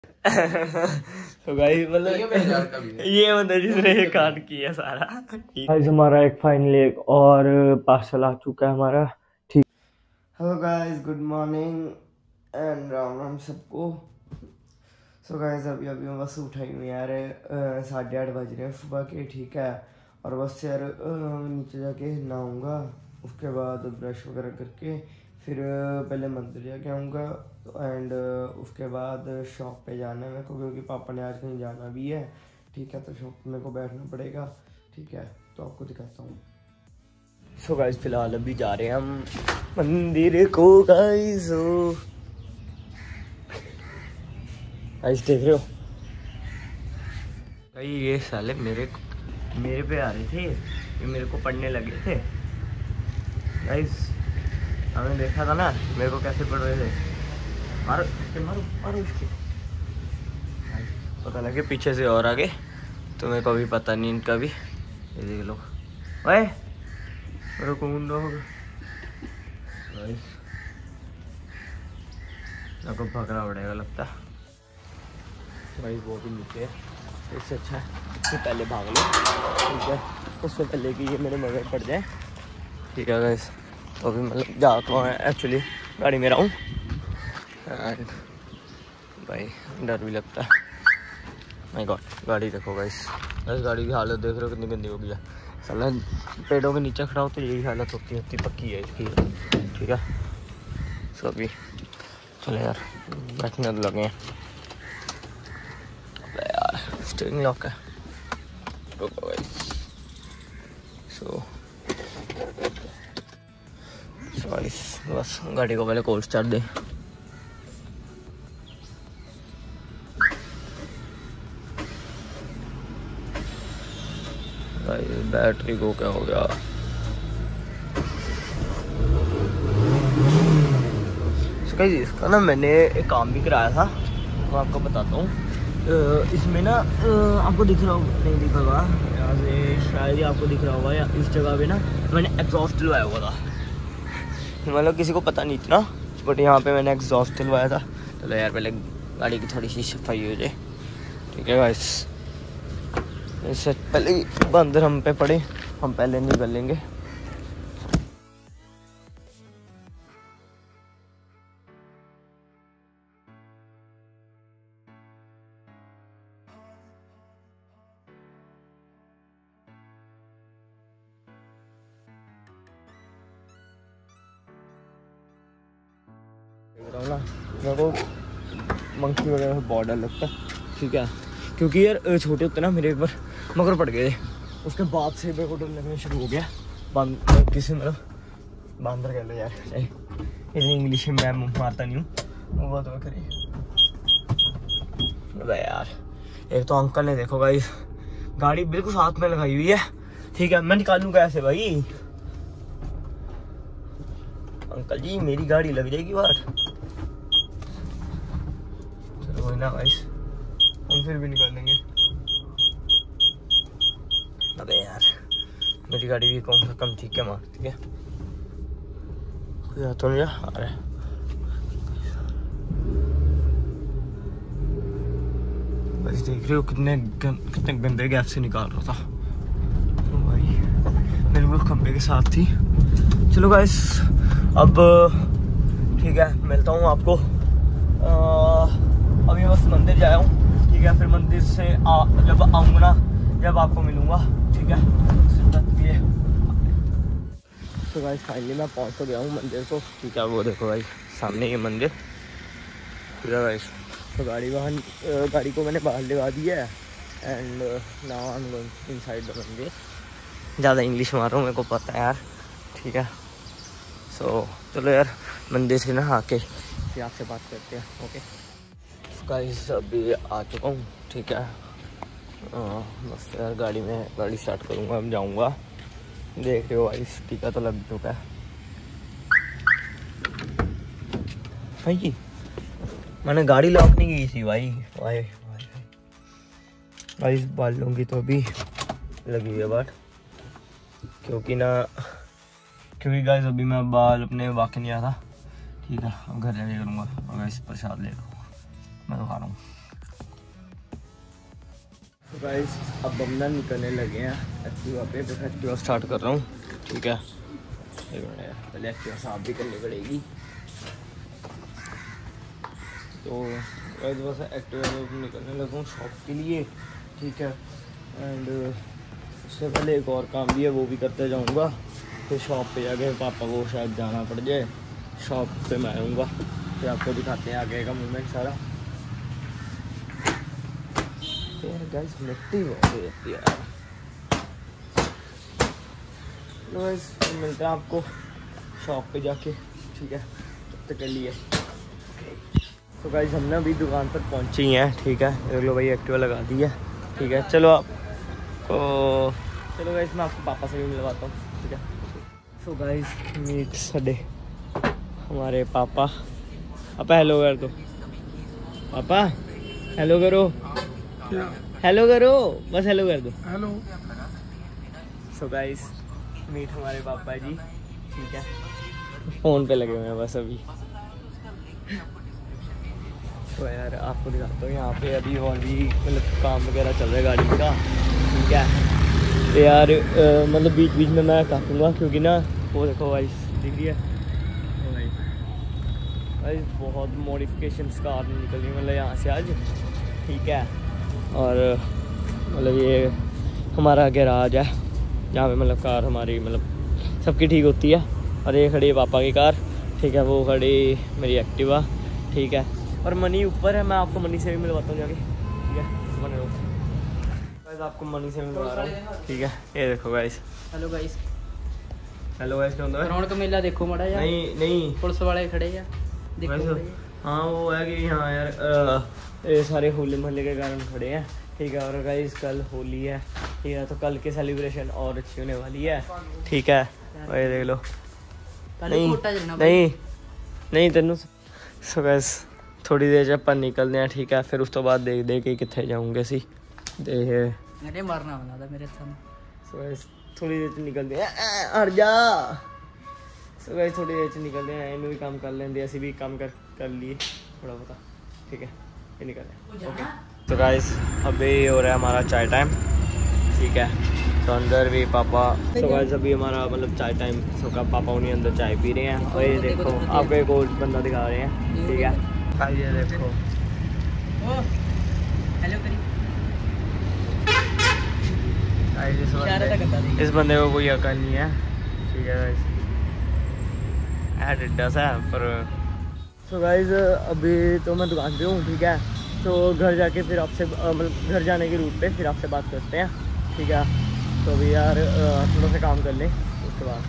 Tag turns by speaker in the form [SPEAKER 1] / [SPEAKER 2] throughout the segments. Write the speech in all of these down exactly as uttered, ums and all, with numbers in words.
[SPEAKER 1] तो गाइस मतलब ये मतलब जिसने ये कांड किया सारा। गाइस हमारा एक फाइनली एक और पार्सल आ चुका है हमारा। ठीक, hello guys, good morning and Ram Ram सबको। सो गाइस अभी अभी मैं बस उठा ही हूँ यार, साढ़े आठ बज रहे हैं सुबह के। ठीक है, और बस यार नीचे जाके नहाऊंगा, उसके बाद ब्रश वगैरह करके फिर पहले मंदिर जाके आऊँगा एंड उसके बाद शॉप पे जाना है मेरे को, क्योंकि पापा ने आज कहीं जाना भी है। ठीक है, तो शॉप पे मेरे को बैठना पड़ेगा। ठीक है, तो आपको दिखाता हूँ। सो गाइस फिलहाल अभी जा रहे हैं हम मंदिर को। गाइस गाइस देख रहे हो भाई, ये साले मेरे मेरे पे आ रहे थे, ये मेरे को पढ़ने लगे थे। गाइस हमने देखा था ना मेरे को कैसे पढ़ रहे थे। मारो मारो मारो इसके। पता लगे पीछे से और आगे, तो मेरे को अभी पता नहीं इनका भी। ये देख लो, ओए मेरे को मुंडो होगा। मेरे को भगना पड़ेगा लगता भाई, वो भी नीचे है। इससे अच्छा है कि पहले भाग लो। ठीक है, उससे पहले कि ये मेरे मगर पड़ जाए। ठीक है गाइस, तो अभी मतलब जा तो मैं एक्चुअली गाड़ी में रहा हूँ एंड भाई डर भी लगता है। माय गॉड, गाड़ी देखो गाइस, इस गाड़ी की हालत देख रहे हो कितनी गंदी हो गई है। साला पेड़ों के नीचे खड़ा हो तो यही हालत होती होती पक्की है इसकी। ठीक है, सो अभी चलो यार बैठने तो लगे हैं यार। स्टीयरिंग लॉक है सो बस गाड़ी को पहले कोल्ड स्टार्ट दे। बैटरी को क्या हो गया? इसका ना मैंने एक काम भी कराया था, मैं आपको बताता हूँ। इसमें ना आपको दिख रहा होगा, नहीं दिख रहा यहाँ से, शायद ही आपको दिख रहा होगा। या इस जगह पे ना मैंने एग्जॉस्ट दिलवाया हुआ था, मतलब किसी को पता नहीं इतना, बट यहाँ पे मैंने एग्जॉस्ट दिलवाया था। चलो यार पहले गाड़ी की थोड़ी सी सफाई हो जाए। ठीक है गाइस, इससे पहले बंदर हम पे पड़े हम पहले निकल लेंगे। मेरे को मंकी वगैरह बहुत डर लगता है। ठीक है, क्योंकि यार छोटे होते ना मेरे एक बार मगर पड़ गए थे, उसके बाद से मेरे को डर लगना शुरू हो गया। बांद किसी मतलब बांदर कह लो यार, इतनी इंग्लिश में मैं मारता नहीं हूँ, वो बात वो करिए यार। एक तो अंकल ने देखो भाई गाड़ी बिल्कुल साथ में लगाई हुई है। ठीक है, मैं निकालूँ कैसे भाई? अंकल जी मेरी गाड़ी लग जाएगी बाहर। चलो कोई ना भाई, हम फिर भी निकाल लेंगे। अबे यार मेरी गाड़ी भी कम से कम ठीक है मारती है। कोई तो नहीं आ रहा है। बस देख रहे हो कितने गन, कितने गंदे गैप से निकाल रहा था तो भाई, मेरे वो खंबे के साथ थी। चलो गाइस अब ठीक है, मिलता हूँ आपको। आ, अभी बस मंदिर जाया हूँ। ठीक है, फिर मंदिर से आ, जब आऊँगा ना जब आपको मिलूँगा। ठीक है, तो गाइस फाइनली मैं पहुँच तो गया हूँ मंदिर को। ठीक है, वो देखो भाई सामने ये मंदिर। ठीक है गाइस, तो गाड़ी वहाँ गाड़ी को मैंने बाहर लगा दिया है and now I am going inside the mandir. ज़्यादा इंग्लिश मार रहा हूँ, मेरे को पता है यार। ठीक है, सो so, चलो यार मंदिर से ना आके फिर आपसे बात करते हैं। ओके गाइस, अभी आ चुका हूँ। ठीक है, बस यार गाड़ी में गाड़ी स्टार्ट करूँगा, अब जाऊँगा। देख रहे हो भाई टीका तो लग चुका है भाई। मैंने गाड़ी लॉक नहीं की थी भाई। भाई भाई बालों की तो अभी लगी है बात, क्योंकि ना क्योंकि गाइस अभी मैं बाल अपने वाके नहीं आया था। ठीक है, अब घर जाके करूँगा और गाइस प्रसाद ले लूँगा, मैं तो खा रहा हूँ। गाइस अब हम ना निकलने लगे हैं एक्टिवा पे। बस एक्टिवा स्टार्ट कर रहा हूँ, ठीक है। पहले एक्टिवा साफ भी करनी पड़ेगी। तो गाइस बस एक्टिवा में निकलने लगा हूँ शॉप के लिए, ठीक है। एंड उससे पहले एक और काम भी है, वो भी करते जाऊँगा। फिर शॉप पे जाके पापा को शायद जाना पड़ जाए, शॉप पे मैं आऊँगा, फिर आपको दिखाते हैं आगे का मूवमेंट सारा। यार गाइस मिट्टी बहुत हो जाती है यार। तो गाइस मिलते हैं आपको शॉप पे जाके, ठीक है। तब तक के लिए तो गाइस हमने अभी दुकान पर पहुंची हैं, ठीक है। देख लो भाई एक्टिवा लगा दी है, ठीक है। चलो आप तो चलो गाइस मैं आपको पापा से भी मिलवाता हूँ, ठीक है। सो गाइस मीट सडे हमारे पापा। पापा हेलो कर दो, पापा हेलो करो, हेलो करो, बस हेलो कर दो, हेलो। सो गाइस मीट हमारे पापा जी, ठीक है। फ़ोन पे लगे हुए हैं बस अभी। तो यार आपको दिखाता हूँ यहाँ पे अभी और भी मतलब काम वगैरह चल रहा है गाड़ी का, ठीक है। तो यार आ, मतलब बीच बीच में मैं काटूँगा क्योंकि ना वो देखो गाइस दिख रही है गाइस, बहुत मॉडिफिकेशंस कार निकल रही है मतलब यहाँ से आज, ठीक है। और मतलब ये हमारा गैराज है जहाँ पे मतलब कार हमारी मतलब सबकी ठीक होती है। और ये खड़ी है पापा की कार, ठीक है। वो खड़ी मेरी एक्टिवा, ठीक है। और मनी ऊपर है, मैं आपको मनी से भी मिलवाता हूँ जाके, ठीक है। मनी गाइस आपको मनी से मिलवा रहा हूँ, ठीक है। ये देखो guys, hello guys, hello guys क्या होता है? रौनक मेला देखो मड़ा यार। नहीं नहीं पुलिस वाले खड़े हैं देखो। हाँ वो है कि हाँ यार आ, ये सारे होली मोहल्ले के कारण खड़े हैं, ठीक है। और गाइस कल होली है, ठीक है। तो कल की सेलिब्रेशन और अच्छी होने वाली है, ठीक है। वही देख लो, नहीं नहीं नहीं तेनू। सो गाइस थोड़ी देर जब अपन निकलते हैं, ठीक है। फिर उस तो बाद देख दे के कितने जाऊँगे सी देख मारना वाला था मेरे सामने। सो गाइस थोड़ी देर से निकलते हैं, हट जा। सो गाइस थोड़ी देर से निकलते हैं, इन्हें भी काम कर लेंगे, ऐसे भी काम कर कर लिए थोड़ा बहुत, ठीक है। ये निकल रहे ओके। तो गाइस अभी हो रहा है हमारा चाय टाइम, ठीक है। तो अंदर भी पापा, तो गाइस अभी हमारा मतलब चाय टाइम, तो का पापा उन्हीं अंदर चाय पी रहे हैं। और ये देखो आपको एक और बंदा दिखा रहे हैं, ठीक है। ये देखो हेलो इस बंदे को कोई अकल नहीं है, ठीक है गाइस। एडिडस है पर। सो गाइस अभी तो मैं दुकान पे हूँ, ठीक है। तो घर जाके फिर आपसे मतलब घर जाने के रूट पे फिर आपसे बात करते हैं, ठीक है। तो अभी यार थोड़ा सा काम कर लें उसके बाद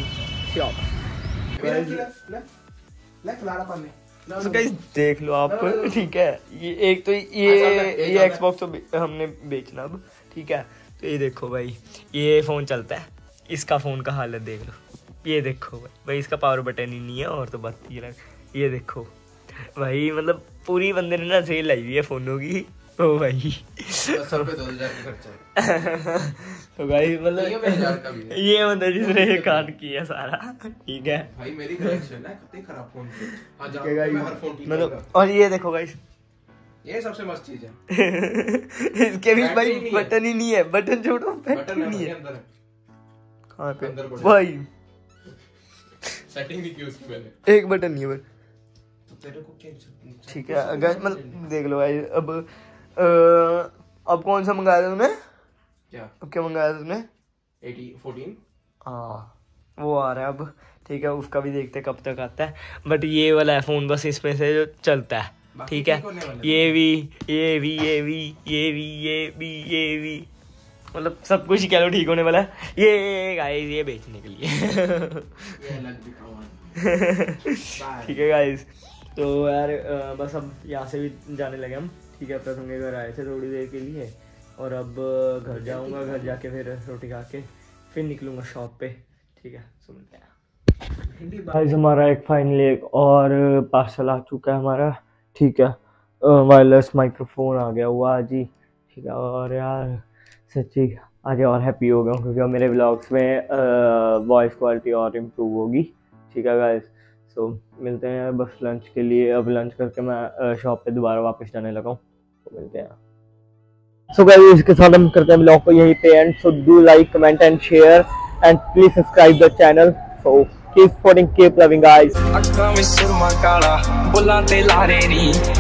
[SPEAKER 1] तो गाइस देख लो आप, ठीक है। ये एक तो ये ये एक्सबॉक्स तो हमने बेचना अब, ठीक है। तो ये देखो भाई ये फ़ोन चलता है, इसका फ़ोन का हालत देख लो। ये देखो भाई भाई इसका पावर बटन ही नहीं है और तो बात ये लग। ये देखो भाई मतलब पूरी बंदे ने ना सेल लाई हुई है फ़ोनों की, ओ भाई सब पे दो हज़ार का खर्चा। तो भाई मतलब ये मतलब जिसने ये कांड किया सारा, ठीक है भाई। मेरी कलेक्शन है कितने खराब फोन के मैं हर फोन ठीक मतलब। और ये देखो गाइस ये सबसे मस्त चीज है इसके भी भाई बटन ही नहीं है, बटन छोड़ो बटन नहीं है अंदर। कहां पे भाई सेटिंग नहीं की उसकी मैंने, एक बटन नहीं है बस। तो तेरे को क्या ठीक है अगर मतलब देख लो भाई। अब आ, अब कौन सा मंगाया था तूने? क्या अब क्या मंगाया था तूने? Eighty fourteen. हाँ वो आ रहा है अब, ठीक है। उसका भी देखते कब तक आता है। बट ये वाला है फोन बस इसमें से जो चलता है, ठीक है। ये भी ये भी ये भी ये भी ये भी ये भी मतलब सब कुछ कह लो ठीक होने वाला है। ये गाइस ये बेचने के लिए ठीक है गाइस। तो यार बस अब यहाँ से भी जाने लगे हम, ठीक है। प्रथम के घर आए थे थोड़ी देर के लिए और अब घर जाऊँगा, घर जाके फिर रोटी खा के फिर निकलूँगा शॉप पे, ठीक है। सुनते हैं गाइस हमारा एक फाइनली एक और पार्सल आ चुका है हमारा, ठीक है। वायरलेस माइक्रोफोन आ गया हुआ आज ही, ठीक है। और यार सच्ची आज और हैप्पी हो गया हूँ क्योंकि अब मेरे व्लॉग्स में वॉइस क्वालिटी और इम्प्रूव होगी, ठीक है गाइस। सो मिलते हैं यार बस लंच के लिए। अब लंच करके मैं शॉप पे दोबारा वापस जाने लगा हूँ, तो मिलते हैं। सो गाइस इसके साथ हम करते हैं ब्लॉग को यहीं पे end. So do like comment and share and please subscribe the channel. So keep supporting, keep loving guys.